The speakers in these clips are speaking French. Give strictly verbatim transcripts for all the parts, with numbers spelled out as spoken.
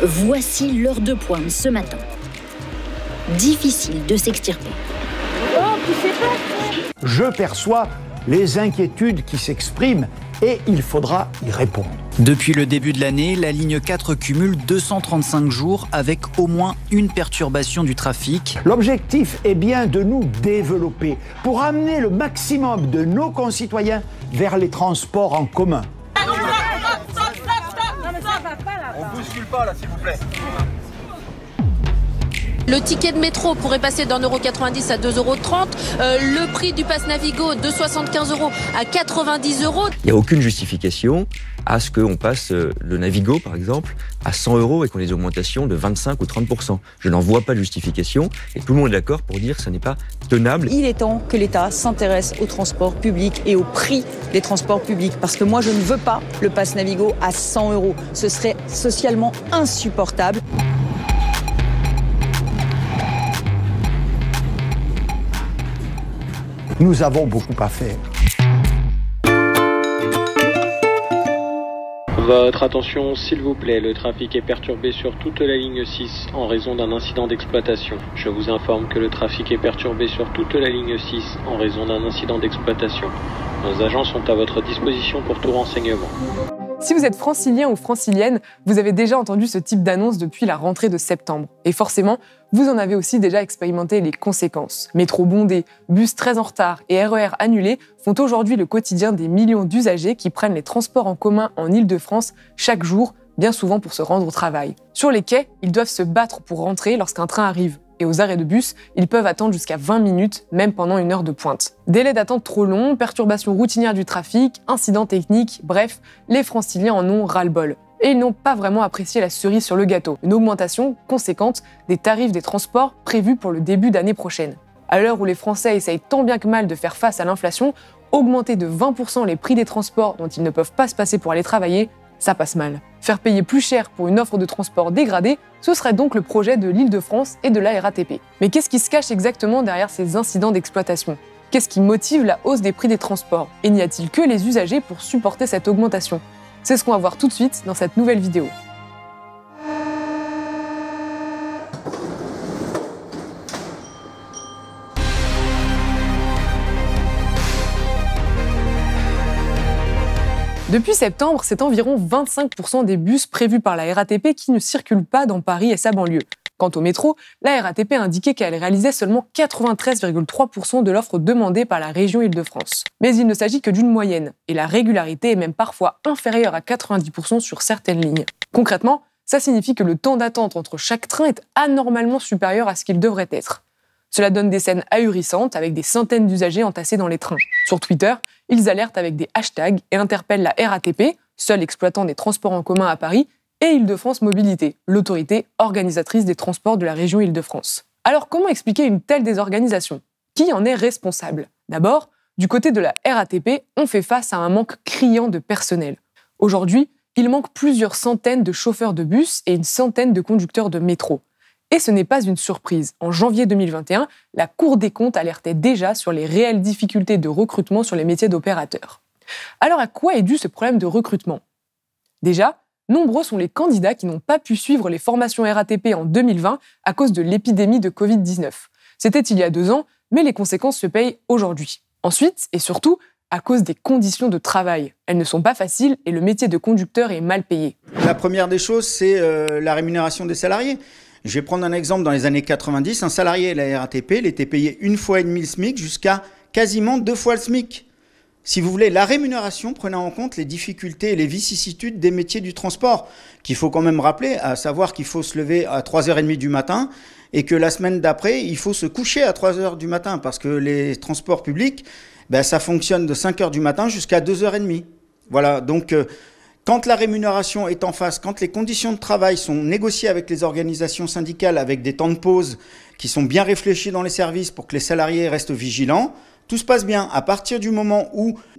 Voici l'heure de pointe ce matin. Difficile de s'extirper. Je perçois les inquiétudes qui s'expriment et il faudra y répondre. Depuis le début de l'année, la ligne quatre cumule deux cent trente-cinq jours avec au moins une perturbation du trafic. L'objectif est bien de nous développer pour amener le maximum de nos concitoyens vers les transports en commun. On bouscule pas là, s'il vous plaît. Le ticket de métro pourrait passer d'un euro quatre-vingt-dix à deux euros trente. Euh, le prix du pass Navigo de soixante-quinze euros à quatre-vingt-dix euros. Il n'y a aucune justification à ce qu'on passe le Navigo, par exemple, à cent euros et qu'on ait des augmentations de vingt-cinq ou trente pour cent. Je n'en vois pas de justification et tout le monde est d'accord pour dire que ce n'est pas tenable. Il est temps que l'État s'intéresse aux transports publics et au prix des transports publics. Parce que moi, je ne veux pas le pass Navigo à cent euros. Ce serait socialement insupportable. Nous avons beaucoup à faire. Votre attention, s'il vous plaît, le trafic est perturbé sur toute la ligne six en raison d'un incident d'exploitation. Je vous informe que le trafic est perturbé sur toute la ligne six en raison d'un incident d'exploitation. Nos agents sont à votre disposition pour tout renseignement. Si vous êtes francilien ou francilienne, vous avez déjà entendu ce type d'annonce depuis la rentrée de septembre. Et forcément, vous en avez aussi déjà expérimenté les conséquences. Métro bondé, bus très en retard et R E R annulés font aujourd'hui le quotidien des millions d'usagers qui prennent les transports en commun en Île-de-France chaque jour, bien souvent pour se rendre au travail. Sur les quais, ils doivent se battre pour rentrer lorsqu'un train arrive. Et aux arrêts de bus, ils peuvent attendre jusqu'à vingt minutes, même pendant une heure de pointe. Délai d'attente trop long, perturbations routinières du trafic, incidents techniques, bref, les franciliens en ont ras-le-bol. Et ils n'ont pas vraiment apprécié la cerise sur le gâteau, une augmentation conséquente des tarifs des transports prévus pour le début d'année prochaine. À l'heure où les Français essayent tant bien que mal de faire face à l'inflation, augmenter de vingt pour cent les prix des transports dont ils ne peuvent pas se passer pour aller travailler, ça passe mal. Faire payer plus cher pour une offre de transport dégradée, ce serait donc le projet de l'Île-de-France et de la R A T P. Mais qu'est-ce qui se cache exactement derrière ces incidents d'exploitation ? Qu'est-ce qui motive la hausse des prix des transports ? Et n'y a-t-il que les usagers pour supporter cette augmentation ? C'est ce qu'on va voir tout de suite dans cette nouvelle vidéo. Depuis septembre, c'est environ vingt-cinq pour cent des bus prévus par la R A T P qui ne circulent pas dans Paris et sa banlieue. Quant au métro, la R A T P a indiqué qu'elle réalisait seulement quatre-vingt-treize virgule trois pour cent de l'offre demandée par la région Île-de-France. Mais il ne s'agit que d'une moyenne, et la régularité est même parfois inférieure à quatre-vingt-dix pour cent sur certaines lignes. Concrètement, ça signifie que le temps d'attente entre chaque train est anormalement supérieur à ce qu'il devrait être. Cela donne des scènes ahurissantes avec des centaines d'usagers entassés dans les trains. Sur Twitter, ils alertent avec des hashtags et interpellent la R A T P, seul exploitant des transports en commun à Paris, et Île-de-France Mobilité, l'autorité organisatrice des transports de la région Île-de-France. Alors comment expliquer une telle désorganisation ? Qui en est responsable ? D'abord, du côté de la R A T P, on fait face à un manque criant de personnel. Aujourd'hui, il manque plusieurs centaines de chauffeurs de bus et une centaine de conducteurs de métro. Et ce n'est pas une surprise. En janvier deux mille vingt et un, la Cour des comptes alertait déjà sur les réelles difficultés de recrutement sur les métiers d'opérateurs. Alors à quoi est dû ce problème de recrutement ? Déjà, nombreux sont les candidats qui n'ont pas pu suivre les formations R A T P en deux mille vingt à cause de l'épidémie de covid dix-neuf. C'était il y a deux ans, mais les conséquences se payent aujourd'hui. Ensuite, et surtout, à cause des conditions de travail. Elles ne sont pas faciles et le métier de conducteur est mal payé. La première des choses, c'est euh, la rémunération des salariés. Je vais prendre un exemple. Dans les années quatre-vingt-dix, un salarié de la R A T P il était payé une fois et demi le SMIC jusqu'à quasiment deux fois le SMIC. Si vous voulez, la rémunération prenait en compte les difficultés et les vicissitudes des métiers du transport, qu'il faut quand même rappeler, à savoir qu'il faut se lever à trois heures trente du matin et que la semaine d'après, il faut se coucher à trois heures du matin parce que les transports publics, ben, ça fonctionne de cinq heures du matin jusqu'à deux heures trente. Voilà, donc euh, quand la rémunération est en face, quand les conditions de travail sont négociées avec les organisations syndicales, avec des temps de pause qui sont bien réfléchis dans les services pour que les salariés restent vigilants, tout se passe bien. À partir du moment où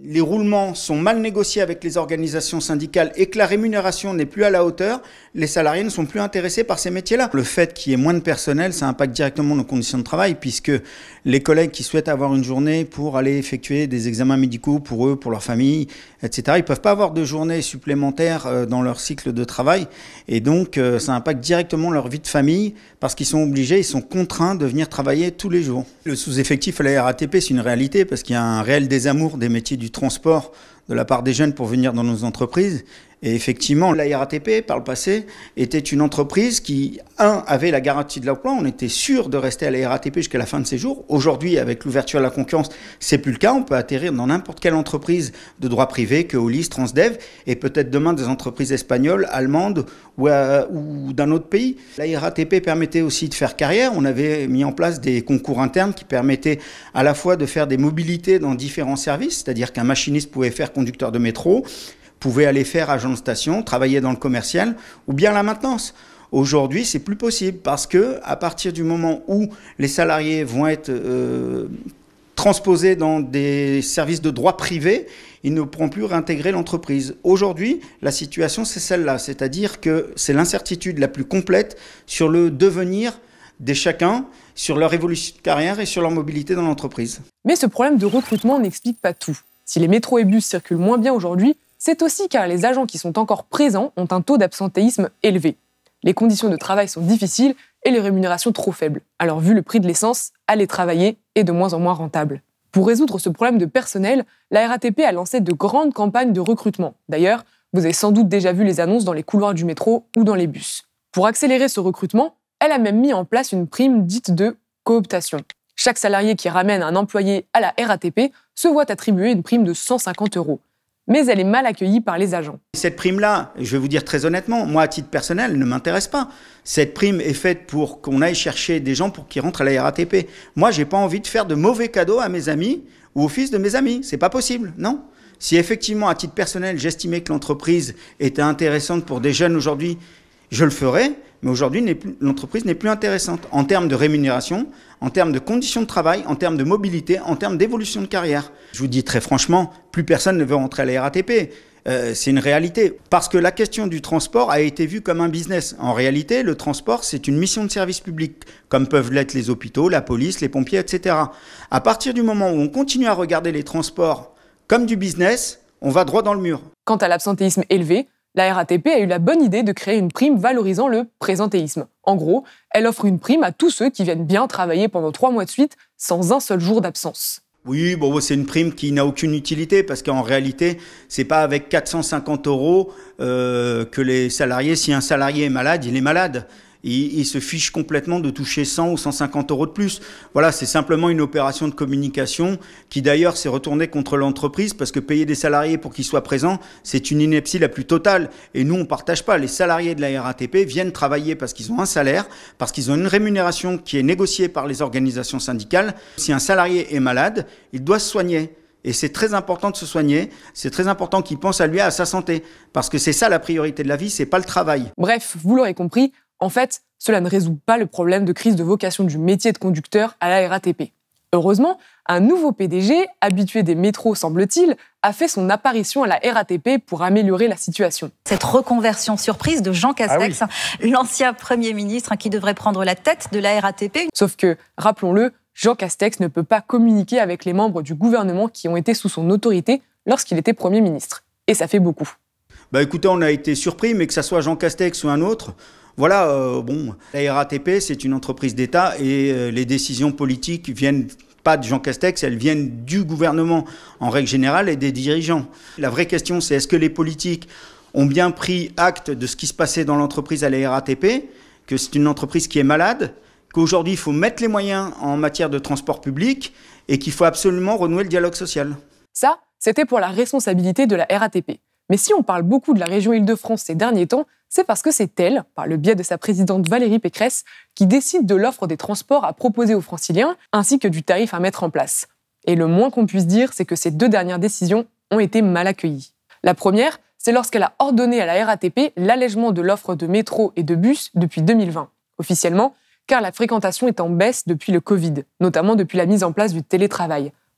les roulements sont mal négociés avec les organisations syndicales et que la rémunération n'est plus à la hauteur, les salariés ne sont plus intéressés par ces métiers-là. Le fait qu'il y ait moins de personnel, ça impacte directement nos conditions de travail, puisque les collègues qui souhaitent avoir une journée pour aller effectuer des examens médicaux pour eux, pour leur famille, et cetera, ils ne peuvent pas avoir de journée supplémentaire dans leur cycle de travail. Et donc, ça impacte directement leur vie de famille, parce qu'ils sont obligés, ils sont contraints de venir travailler tous les jours. Le sous-effectif à la R A T P, c'est une réalité, parce qu'il y a un réel désamour des métiers du transport de la part des jeunes pour venir dans nos entreprises. Et effectivement, la R A T P, par le passé, était une entreprise qui, un, avait la garantie de l'emploi. On était sûr de rester à la R A T P jusqu'à la fin de ses jours. Aujourd'hui, avec l'ouverture à la concurrence, c'est plus le cas. On peut atterrir dans n'importe quelle entreprise de droit privé, Keolis, Transdev, et peut-être demain des entreprises espagnoles, allemandes ou, à, ou d'un autre pays. La R A T P permettait aussi de faire carrière. On avait mis en place des concours internes qui permettaient à la fois de faire des mobilités dans différents services, c'est-à-dire qu'un machiniste pouvait faire conducteur de métro, pouvait aller faire agent de station, travailler dans le commercial ou bien la maintenance. Aujourd'hui, c'est plus possible parce que à partir du moment où les salariés vont être euh, transposés dans des services de droit privé, ils ne pourront plus réintégrer l'entreprise. Aujourd'hui, la situation, c'est celle-là, c'est-à-dire que c'est l'incertitude la plus complète sur le devenir des chacun, sur leur évolution de carrière et sur leur mobilité dans l'entreprise. Mais ce problème de recrutement n'explique pas tout. Si les métros et bus circulent moins bien aujourd'hui, c'est aussi car les agents qui sont encore présents ont un taux d'absentéisme élevé. Les conditions de travail sont difficiles et les rémunérations trop faibles. Alors vu le prix de l'essence, aller travailler est de moins en moins rentable. Pour résoudre ce problème de personnel, la R A T P a lancé de grandes campagnes de recrutement. D'ailleurs, vous avez sans doute déjà vu les annonces dans les couloirs du métro ou dans les bus. Pour accélérer ce recrutement, elle a même mis en place une prime dite de cooptation. Chaque salarié qui ramène un employé à la R A T P se voit attribuer une prime de cent cinquante euros. Mais elle est mal accueillie par les agents. Cette prime-là, je vais vous dire très honnêtement, moi à titre personnel, elle ne m'intéresse pas. Cette prime est faite pour qu'on aille chercher des gens pour qu'ils rentrent à la R A T P. Moi, j'ai pas envie de faire de mauvais cadeaux à mes amis ou au fils de mes amis. C'est pas possible, non. Si effectivement, à titre personnel, j'estimais que l'entreprise était intéressante pour des jeunes aujourd'hui, je le ferais. Mais aujourd'hui, l'entreprise n'est plus intéressante en termes de rémunération, en termes de conditions de travail, en termes de mobilité, en termes d'évolution de carrière. Je vous dis très franchement, plus personne ne veut rentrer à la R A T P. Euh, c'est une réalité. Parce que la question du transport a été vue comme un business. En réalité, le transport, c'est une mission de service public, comme peuvent l'être les hôpitaux, la police, les pompiers, et cetera. À partir du moment où on continue à regarder les transports comme du business, on va droit dans le mur. Quant à l'absentéisme élevé, la R A T P a eu la bonne idée de créer une prime valorisant le présentéisme. En gros, elle offre une prime à tous ceux qui viennent bien travailler pendant trois mois de suite sans un seul jour d'absence. Oui, bon, c'est une prime qui n'a aucune utilité parce qu'en réalité, c'est pas avec quatre cent cinquante euros euh, que les salariés, si un salarié est malade, il est malade. Il, il se fiche complètement de toucher cent ou cent cinquante euros de plus. Voilà, c'est simplement une opération de communication qui d'ailleurs s'est retournée contre l'entreprise parce que payer des salariés pour qu'ils soient présents, c'est une ineptie la plus totale. Et nous, on partage pas. Les salariés de la R A T P viennent travailler parce qu'ils ont un salaire, parce qu'ils ont une rémunération qui est négociée par les organisations syndicales. Si un salarié est malade, il doit se soigner. Et c'est très important de se soigner, c'est très important qu'il pense à lui, à sa santé. Parce que c'est ça la priorité de la vie, c'est pas le travail. Bref, vous l'aurez compris, en fait, cela ne résout pas le problème de crise de vocation du métier de conducteur à la R A T P. Heureusement, un nouveau P D G, habitué des métros semble-t-il, a fait son apparition à la R A T P pour améliorer la situation. Cette reconversion surprise de Jean Castex, ah oui. l'ancien Premier ministre qui devrait prendre la tête de la R A T P. Sauf que, rappelons-le, Jean Castex ne peut pas communiquer avec les membres du gouvernement qui ont été sous son autorité lorsqu'il était Premier ministre. Et ça fait beaucoup. Bah écoutez, on a été surpris, mais que ça soit Jean Castex ou un autre, voilà, euh, bon, la R A T P, c'est une entreprise d'État et euh, les décisions politiques viennent pas de Jean Castex, elles viennent du gouvernement en règle générale et des dirigeants. La vraie question, c'est est-ce que les politiques ont bien pris acte de ce qui se passait dans l'entreprise à la R A T P, que c'est une entreprise qui est malade, qu'aujourd'hui, il faut mettre les moyens en matière de transport public et qu'il faut absolument renouer le dialogue social. Ça, c'était pour la responsabilité de la R A T P. Mais si on parle beaucoup de la région Île-de-France ces derniers temps, c'est parce que c'est elle, par le biais de sa présidente Valérie Pécresse, qui décide de l'offre des transports à proposer aux Franciliens, ainsi que du tarif à mettre en place. Et le moins qu'on puisse dire, c'est que ces deux dernières décisions ont été mal accueillies. La première, c'est lorsqu'elle a ordonné à la R A T P l'allègement de l'offre de métro et de bus depuis deux mille vingt. Officiellement, car la fréquentation est en baisse depuis le Covid, notamment depuis la mise en place du télétravail.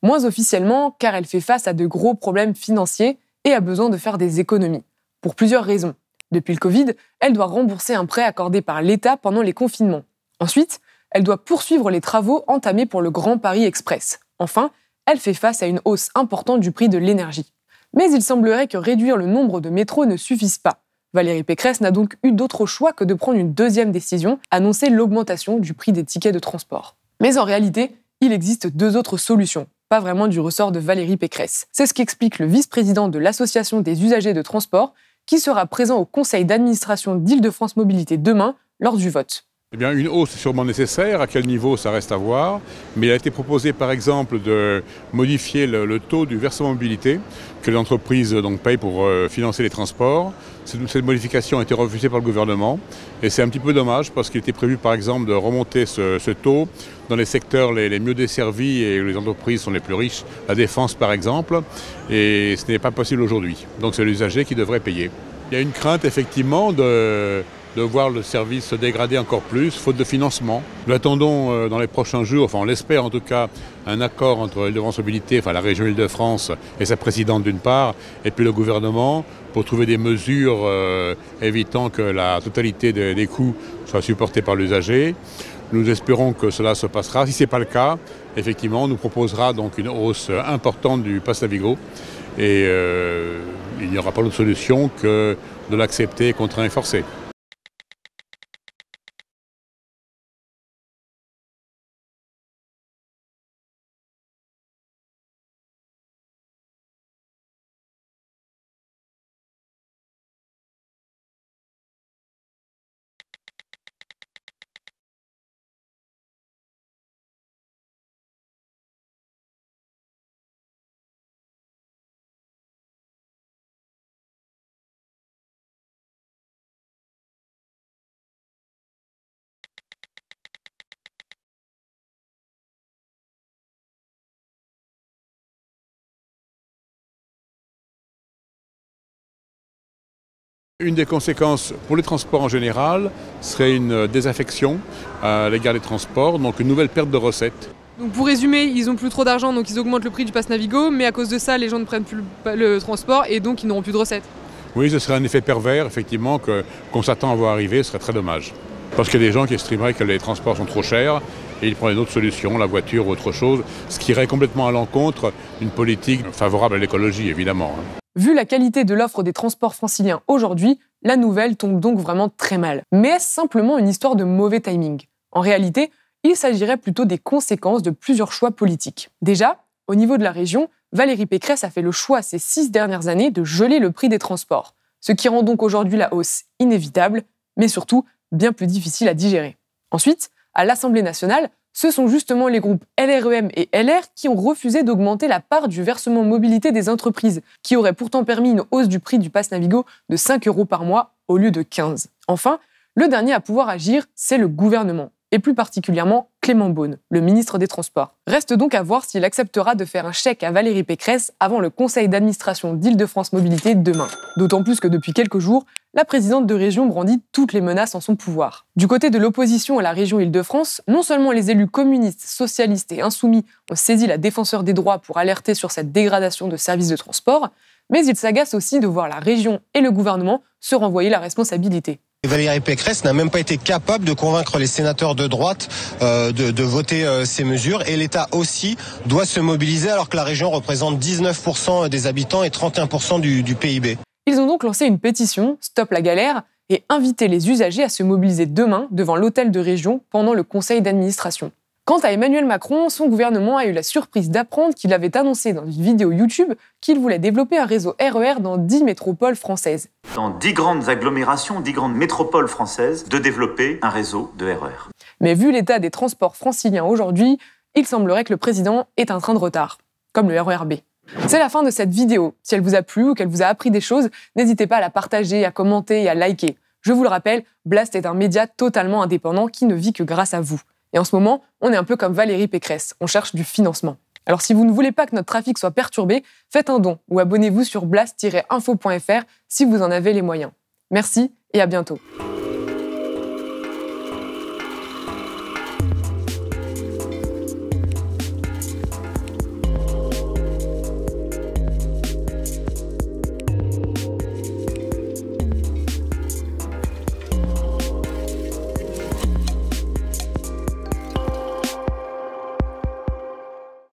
Moins officiellement, car elle fait face à de gros problèmes financiers et a besoin de faire des économies. Pour plusieurs raisons. Depuis le Covid, elle doit rembourser un prêt accordé par l'État pendant les confinements. Ensuite, elle doit poursuivre les travaux entamés pour le Grand Paris Express. Enfin, elle fait face à une hausse importante du prix de l'énergie. Mais il semblerait que réduire le nombre de métros ne suffise pas. Valérie Pécresse n'a donc eu d'autre choix que de prendre une deuxième décision, annoncer l'augmentation du prix des tickets de transport. Mais en réalité, il existe deux autres solutions, pas vraiment du ressort de Valérie Pécresse. C'est ce qu'explique le vice-président de l'Association des usagers de transport, qui sera présent au conseil d'administration d'Île-de-France Mobilité demain, lors du vote. Eh bien, une hausse est sûrement nécessaire. À quel niveau, ça reste à voir. Mais il a été proposé, par exemple, de modifier le, le taux du versement mobilité que l'entreprise donc paye pour euh, financer les transports. Cette, cette modification a été refusée par le gouvernement. Et c'est un petit peu dommage parce qu'il était prévu, par exemple, de remonter ce, ce taux dans les secteurs les, les mieux desservis et où les entreprises sont les plus riches, la défense, par exemple. Et ce n'est pas possible aujourd'hui. Donc c'est l'usager qui devrait payer. Il y a une crainte, effectivement, de... de voir le service se dégrader encore plus, faute de financement. Nous attendons euh, dans les prochains jours, enfin on l'espère en tout cas, un accord entre Île-de-France Mobilité, enfin la région Île-de-France et sa présidente d'une part, et puis le gouvernement, pour trouver des mesures euh, évitant que la totalité de, des coûts soit supportée par l'usager. Nous espérons que cela se passera. Si ce n'est pas le cas, effectivement, on nous proposera donc une hausse importante du pass Navigo, et euh, il n'y aura pas d'autre solution que de l'accepter contraint et forcé. Une des conséquences pour les transports en général serait une désaffection à l'égard des transports, donc une nouvelle perte de recettes. Donc pour résumer, ils n'ont plus trop d'argent, donc ils augmentent le prix du pass Navigo, mais à cause de ça, les gens ne prennent plus le, le transport et donc ils n'auront plus de recettes. Oui, ce serait un effet pervers, effectivement, que, qu'on s'attend à voir arriver, ce serait très dommage. Parce qu'il y a des gens qui estimeraient que les transports sont trop chers et ils prennent d'autres solutions, la voiture ou autre chose, ce qui irait complètement à l'encontre d'une politique favorable à l'écologie, évidemment. Vu la qualité de l'offre des transports franciliens aujourd'hui, la nouvelle tombe donc vraiment très mal. Mais est-ce simplement une histoire de mauvais timing ? En réalité, il s'agirait plutôt des conséquences de plusieurs choix politiques. Déjà, au niveau de la région, Valérie Pécresse a fait le choix ces six dernières années de geler le prix des transports, ce qui rend donc aujourd'hui la hausse inévitable, mais surtout bien plus difficile à digérer. Ensuite, à l'Assemblée nationale, ce sont justement les groupes L R E M et L R qui ont refusé d'augmenter la part du versement mobilité des entreprises, qui aurait pourtant permis une hausse du prix du pass Navigo de cinq euros par mois au lieu de quinze. Enfin, le dernier à pouvoir agir, c'est le gouvernement, et plus particulièrement Clément Beaune, le ministre des Transports. Reste donc à voir s'il acceptera de faire un chèque à Valérie Pécresse avant le conseil d'administration d'Île-de-France Mobilité demain. D'autant plus que depuis quelques jours, la présidente de région brandit toutes les menaces en son pouvoir. Du côté de l'opposition à la région Île-de-France, non seulement les élus communistes, socialistes et insoumis ont saisi la défenseure des droits pour alerter sur cette dégradation de services de transport, mais ils s'agacent aussi de voir la région et le gouvernement se renvoyer la responsabilité. Valérie Pécresse n'a même pas été capable de convaincre les sénateurs de droite euh, de, de voter euh, ces mesures, et l'État aussi doit se mobiliser alors que la région représente dix-neuf pour cent des habitants et trente et un pour cent du, du P I B. Ils ont donc lancé une pétition, Stop la galère, et invité les usagers à se mobiliser demain devant l'hôtel de région pendant le conseil d'administration. Quant à Emmanuel Macron, son gouvernement a eu la surprise d'apprendre qu'il avait annoncé dans une vidéo YouTube qu'il voulait développer un réseau R E R dans dix métropoles françaises. Dans dix grandes agglomérations, dix grandes métropoles françaises, de développer un réseau de R E R. Mais vu l'état des transports franciliens aujourd'hui, il semblerait que le président est un train de retard, comme le R E R B. C'est la fin de cette vidéo. Si elle vous a plu ou qu'elle vous a appris des choses, n'hésitez pas à la partager, à commenter et à liker. Je vous le rappelle, Blast est un média totalement indépendant qui ne vit que grâce à vous. Et en ce moment, on est un peu comme Valérie Pécresse, on cherche du financement. Alors si vous ne voulez pas que notre trafic soit perturbé, faites un don ou abonnez-vous sur blast tiret info point f r si vous en avez les moyens. Merci et à bientôt.